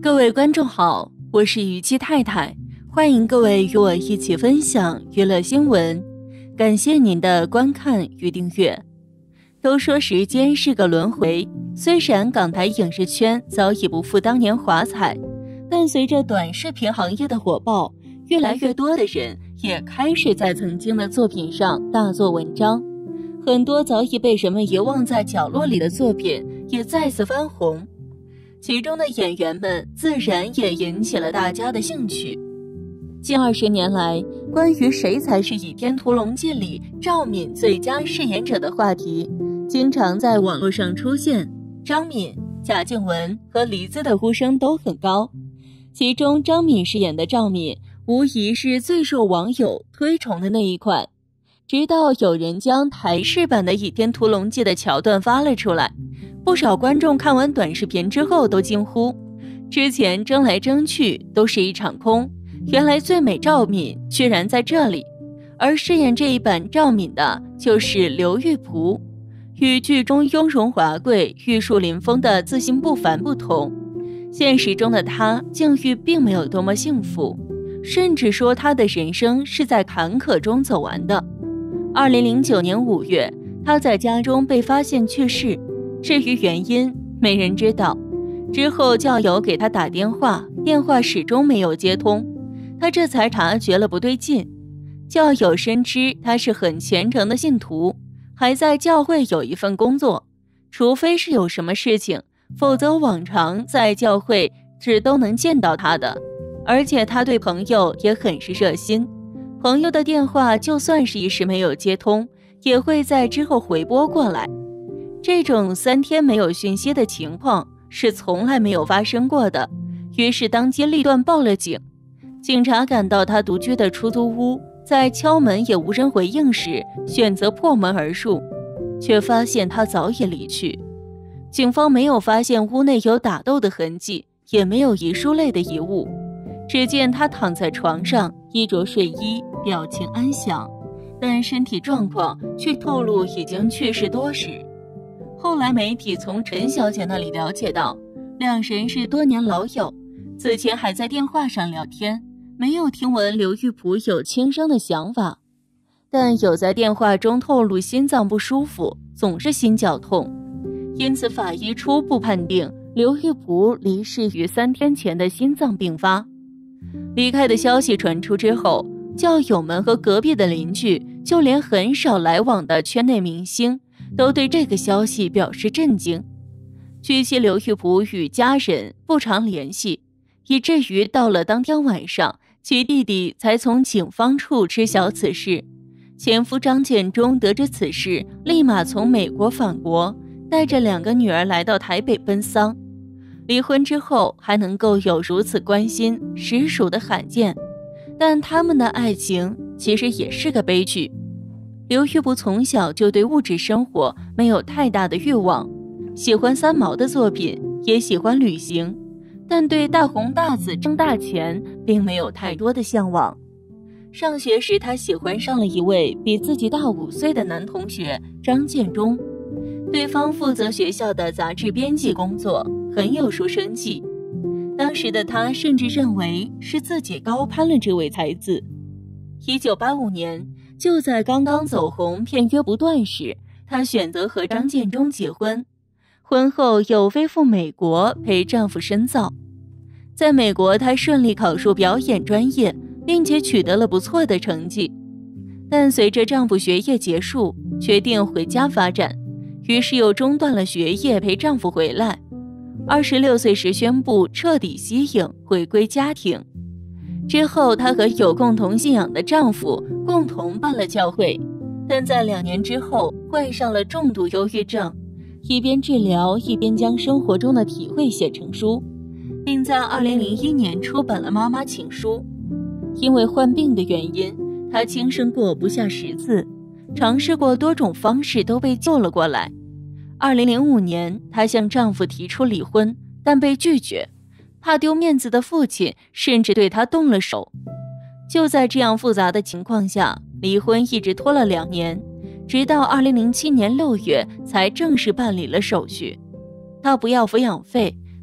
各位观众好，我是于七太太，欢迎各位与我一起分享娱乐新闻，感谢您的观看与订阅。都说时间是个轮回，虽然港台影视圈早已不复当年华彩，但随着短视频行业的火爆，越来越多的人也开始在曾经的作品上大做文章，很多早已被人们遗忘在角落里的作品也再次翻红，其中的演员们自然也引起了大家的兴趣。近20年来，关于谁才是《倚天屠龙记》里赵敏最佳饰演者的话题经常在网络上出现，张敏、贾静雯和黎姿的呼声都很高，其中张敏饰演的赵敏无疑是最受网友推崇的那一款，直到有人将台式版的《倚天屠龙记》的桥段发了出来，不少观众看完短视频之后都惊呼，之前争来争去都是一场空，原来最美赵敏居然在这里。而饰演这一版赵敏的就是刘玉璞，与剧中雍容华贵、玉树临风的自信不凡不同，现实中的她境遇并没有多么幸福，甚至说她的人生是在坎坷中走完的。2009年5月，她在家中被发现去世，至于原因没人知道。之后教友给她打电话，电话始终没有接通，她这才察觉了不对劲。教友深知她是很虔诚的信徒，还在教会有一份工作，除非是有什么事情，否则往常在教会是都能见到她的。而且她对朋友也很是热心，朋友的电话就算是一时没有接通，也会在之后回拨过来。这种3天没有讯息的情况是从来没有发生过的，于是当机立断报了警。警察赶到他独居的出租屋，在敲门也无人回应时，选择破门而入，却发现他早已离去。警方没有发现屋内有打斗的痕迹，也没有遗书类的遗物，只见他躺在床上，衣着睡衣，表情安详，但身体状况却透露已经去世多时。后来媒体从陈小姐那里了解到，两人是多年老友，此前还在电话上聊天，没有听闻刘玉璞有轻生的想法，但有在电话中透露心脏不舒服，总是心绞痛，因此法医初步判定刘玉璞离世于3天前的心脏病发。离开的消息传出之后，教友们和隔壁的邻居，就连很少来往的圈内明星都对这个消息表示震惊。据悉，刘玉璞与家人不常联系，以至于到了当天晚上，其弟弟才从警方处知晓此事。前夫张建中得知此事，立马从美国返国，带着2个女儿来到台北奔丧。离婚之后还能够有如此关心，实属的罕见。但他们的爱情其实也是个悲剧。刘玉璞从小就对物质生活没有太大的欲望，喜欢三毛的作品，也喜欢旅行，但对大红大紫挣大钱并没有太多的向往。上学时，他喜欢上了一位比自己大5岁的男同学张建中，对方负责学校的杂志编辑工作，很有书生气。当时的他甚至认为是自己高攀了这位才子。1985年，就在刚刚走红片约不断时，她选择和张建中结婚，婚后又飞赴美国陪丈夫深造。在美国，她顺利考入表演专业，并且取得了不错的成绩。但随着丈夫学业结束，决定回家发展，于是又中断了学业陪丈夫回来。26岁时宣布彻底息影，回归家庭。之后，她和有共同信仰的丈夫共同办了教会，但在2年之后患上了重度忧郁症，一边治疗一边将生活中的体会写成书，并在2001年出版了《妈妈情书》。因为患病的原因，她轻生过不下10次，尝试过多种方式都被救了过来。2005年，她向丈夫提出离婚，但被拒绝。怕丢面子的父亲甚至对她动了手。就在这样复杂的情况下，离婚一直拖了2年，直到2007年6月才正式办理了手续。她不要抚养费，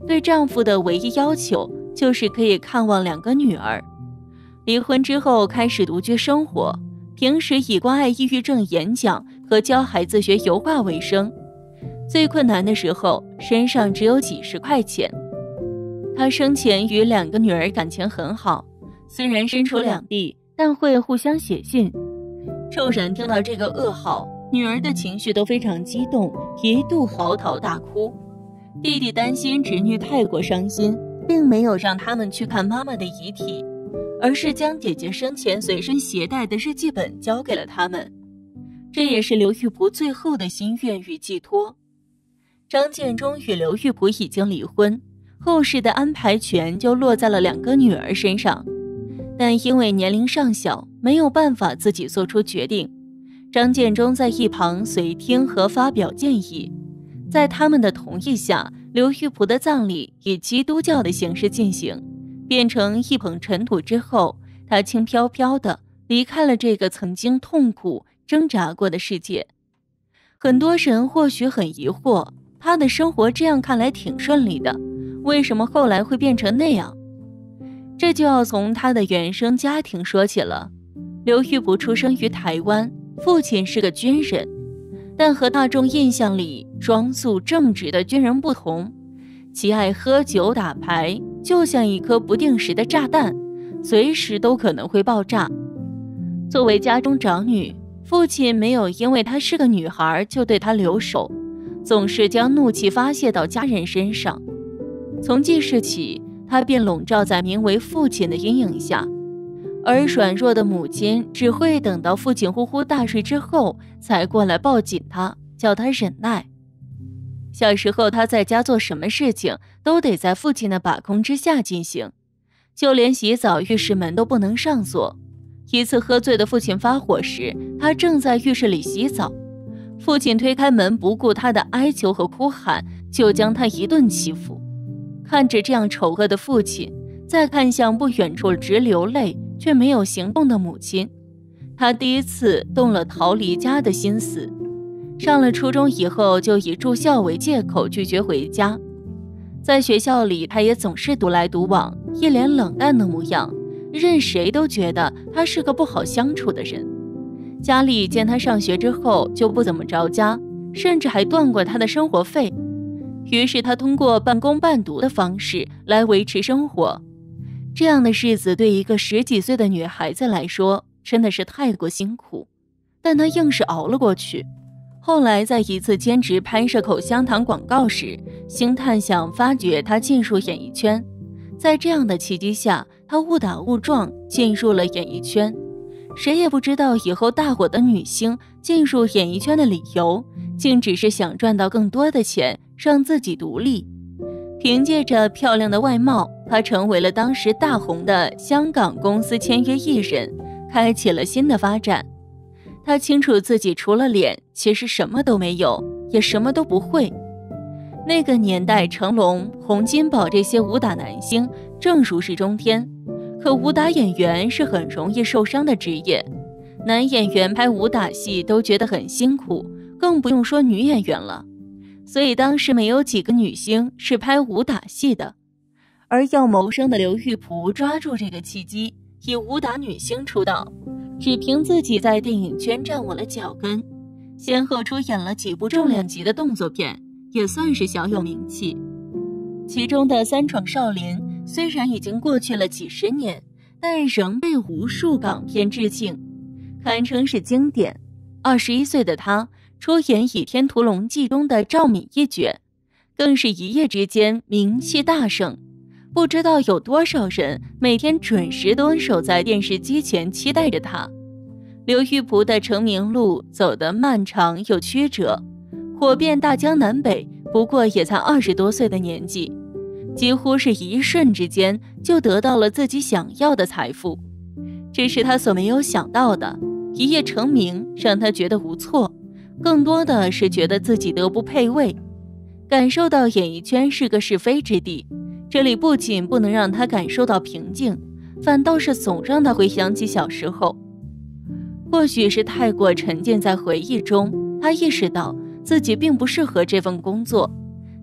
对丈夫的唯一要求就是可以看望2个女儿。离婚之后开始独居生活，平时以关爱抑郁症演讲和教孩子学油画为生。最困难的时候，身上只有几十块钱。他生前与2个女儿感情很好，虽然身处两地，但会互相写信。骤然听到这个噩耗，女儿的情绪都非常激动，一度嚎啕大哭。弟弟担心侄女太过伤心，并没有让他们去看妈妈的遗体，而是将姐姐生前随身携带的日记本交给了他们。这也是刘玉璞最后的心愿与寄托。张建忠与刘玉璞已经离婚，后事的安排权就落在了2个女儿身上，但因为年龄尚小，没有办法自己做出决定。张建忠在一旁随听和发表建议。在他们的同意下，刘玉璞的葬礼以基督教的形式进行，变成一捧尘土之后，他轻飘飘地离开了这个曾经痛苦挣扎过的世界。很多人或许很疑惑，他的生活这样看来挺顺利的，为什么后来会变成那样？这就要从他的原生家庭说起了。刘玉璞出生于台湾，父亲是个军人，但和大众印象里庄肃正直的军人不同，其爱喝酒打牌，就像一颗不定时的炸弹，随时都可能会爆炸。作为家中长女，父亲没有因为她是个女孩就对她留手，总是将怒气发泄到家人身上。从记事起，他便笼罩在名为父亲的阴影下，而软弱的母亲只会等到父亲呼呼大睡之后才过来抱紧他，叫他忍耐。小时候他在家做什么事情都得在父亲的把控之下进行，就连洗澡浴室门都不能上锁。一次喝醉的父亲发火时，他正在浴室里洗澡，父亲推开门，不顾他的哀求和哭喊，就将他一顿欺负。看着这样丑恶的父亲，再看向不远处直流泪却没有行动的母亲，他第一次动了逃离家的心思。上了初中以后，就以住校为借口拒绝回家。在学校里，他也总是独来独往，一脸冷淡的模样，任谁都觉得他是个不好相处的人。家里见他上学之后就不怎么着家，甚至还断过他的生活费。于是他通过半工半读的方式来维持生活。这样的日子对一个10几岁的女孩子来说真的是太过辛苦，但她硬是熬了过去。后来在一次兼职拍摄口香糖广告时，星探想发掘她进入演艺圈。在这样的契机下，她误打误撞进入了演艺圈。谁也不知道以后大火的女星进入演艺圈的理由，竟只是想赚到更多的钱，让自己独立。凭借着漂亮的外貌，她成为了当时大红的香港公司签约艺人，开启了新的发展。她清楚自己除了脸，其实什么都没有，也什么都不会。那个年代，成龙、洪金宝这些武打男星正如日中天，可武打演员是很容易受伤的职业，男演员拍武打戏都觉得很辛苦，更不用说女演员了。所以当时没有几个女星是拍武打戏的。而要谋生的刘玉璞抓住这个契机，以武打女星出道，只凭自己在电影圈站稳了脚跟，先后出演了几部重量级的动作片，也算是小有名气。其中的《三闯少林》虽然已经过去了几十年，但仍被无数港片致敬，堪称是经典。21岁的她出演《倚天屠龙记》中的赵敏一角，更是一夜之间名气大盛。不知道有多少人每天准时蹲守在电视机前期待着她。刘玉璞的成名路走得漫长又曲折，火遍大江南北，不过也才20多岁的年纪，几乎是一瞬之间就得到了自己想要的财富。这是他所没有想到的，一夜成名让他觉得无措，更多的是觉得自己德不配位，感受到演艺圈是个是非之地。这里不仅不能让他感受到平静，反倒是总让他回想起小时候。或许是太过沉浸在回忆中，他意识到自己并不适合这份工作。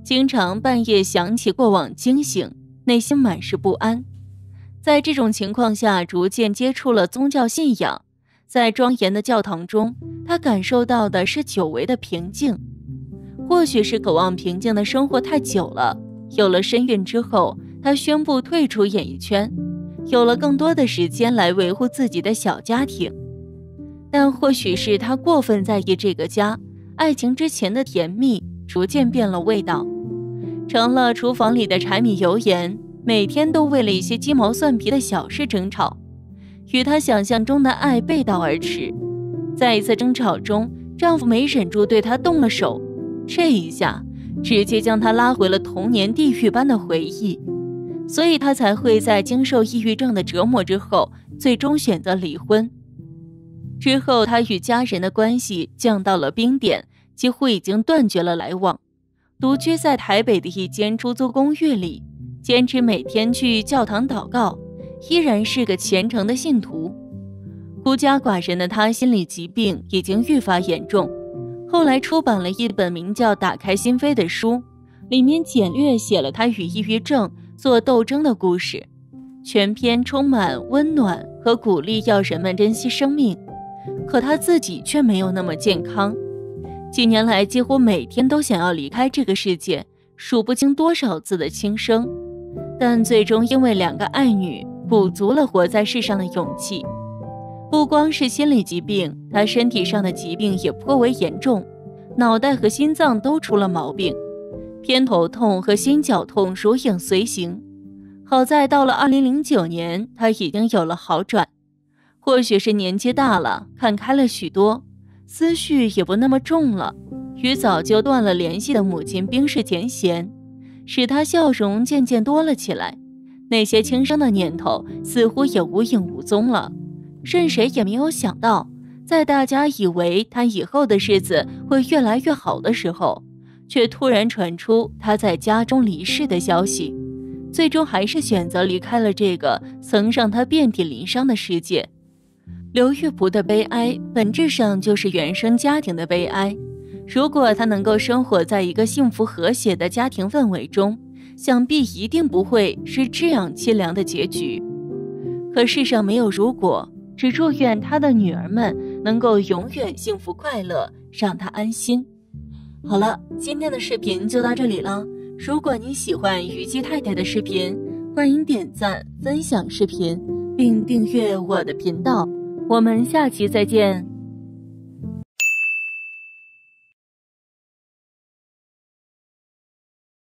经常半夜想起过往惊醒，内心满是不安。在这种情况下，逐渐接触了宗教信仰，在庄严的教堂中，他感受到的是久违的平静。或许是渴望平静的生活太久了，有了身孕之后，他宣布退出演艺圈，有了更多的时间来维护自己的小家庭。但或许是他过分在意这个家，爱情之前的甜蜜逐渐变了味道，成了厨房里的柴米油盐，每天都为了一些鸡毛蒜皮的小事争吵，与他想象中的爱背道而驰。在一次争吵中，丈夫没忍住对她动了手，这一下直接将她拉回了童年地狱般的回忆，所以她才会在经受抑郁症的折磨之后，最终选择离婚。之后，她与家人的关系降到了冰点，几乎已经断绝了来往，独居在台北的一间出租公寓里，坚持每天去教堂祷告，依然是个虔诚的信徒。孤家寡人的她心理疾病已经愈发严重，后来出版了一本名叫《打开心扉》的书，里面简略写了她与抑郁症做斗争的故事，全篇充满温暖和鼓励，要人们珍惜生命。可她自己却没有那么健康，几年来几乎每天都想要离开这个世界，数不清多少次的轻生，但最终因为2个爱女补足了活在世上的勇气。不光是心理疾病，她身体上的疾病也颇为严重，脑袋和心脏都出了毛病，偏头痛和心绞痛如影随形。好在到了2009年，她已经有了好转。或许是年纪大了，看开了许多，思绪也不那么重了，与早就断了联系的母亲冰释前嫌，使她笑容渐渐多了起来。那些轻生的念头似乎也无影无踪了。任谁也没有想到，在大家以为她以后的日子会越来越好的时候，却突然传出她在家中离世的消息，最终还是选择离开了这个曾让她遍体鳞伤的世界。刘玉璞的悲哀本质上就是原生家庭的悲哀，如果她能够生活在一个幸福和谐的家庭氛围中，想必一定不会是这样凄凉的结局。可世上没有如果，只祝愿她的女儿们能够永远幸福快乐，让她安心。好了，今天的视频就到这里了。如果你喜欢虞姬太太的视频，欢迎点赞、分享视频，并订阅我的频道。我们下期再见。